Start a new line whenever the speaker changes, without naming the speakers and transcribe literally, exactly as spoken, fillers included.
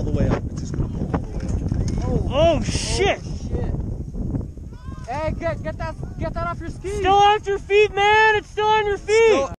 all the way up. It's just gonna pull all the way up.
Oh,
Oh shit!
oh, shit. Hey, get, get that, get that off your skis.
Still on your feet, man! It's still on your feet!
Still